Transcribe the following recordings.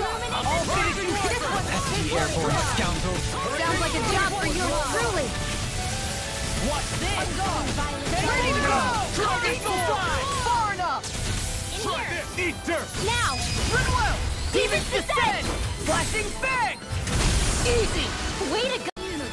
I'll finish you this one. The airborne scoundrel. Sounds like a job for you, truly. What's this? Ready to go. Eagle Fly! Far enough. Try this! Eat dirt! Now. Rinwell! Demon's Descent. Flashing Fang! Easy! Way to go.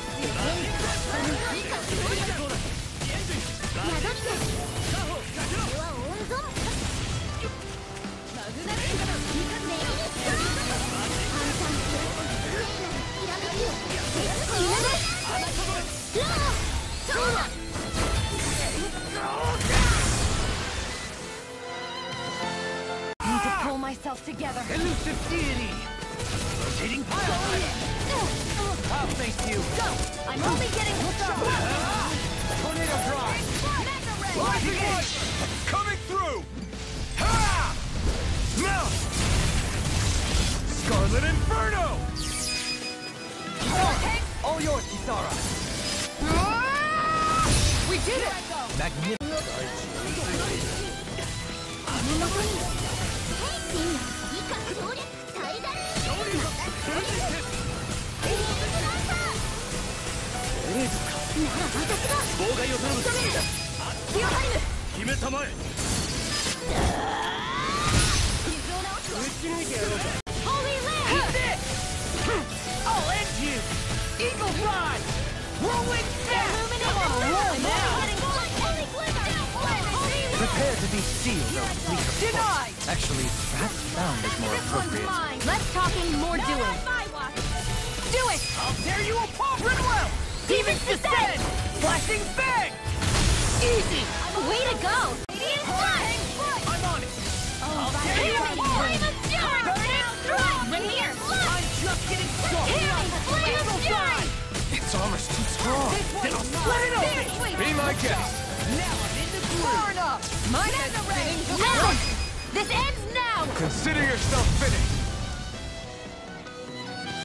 Need to pull myself together. Elusive deity! Rotating pile! I'll face you! Go! I'm only getting started. Tornado drive! Mega Ray! Lightning Light! Coming through! Ha! Mount! Scarlet Inferno! All yours, Kisara! We did it! Magnificent. Holy Land! I'll end you! Eagle Fly! Whirlwind Snap! Prepare to be sealed, or fleet of Denied! foot. Actually, perhaps sound is more appropriate. Less talking, more doing. Do it! I'll tear you apart! Rinwell! Demon's Descent! Flashing Fang! Easy! Way to go! I'm on it! I'll tear you apart! Right here! I'm just getting started! Eagle Fly! Its armor's too strong. Then I'll split it open! Be my guest! Now I'm in the groove! Far enough! This ends now! Consider yourself finished!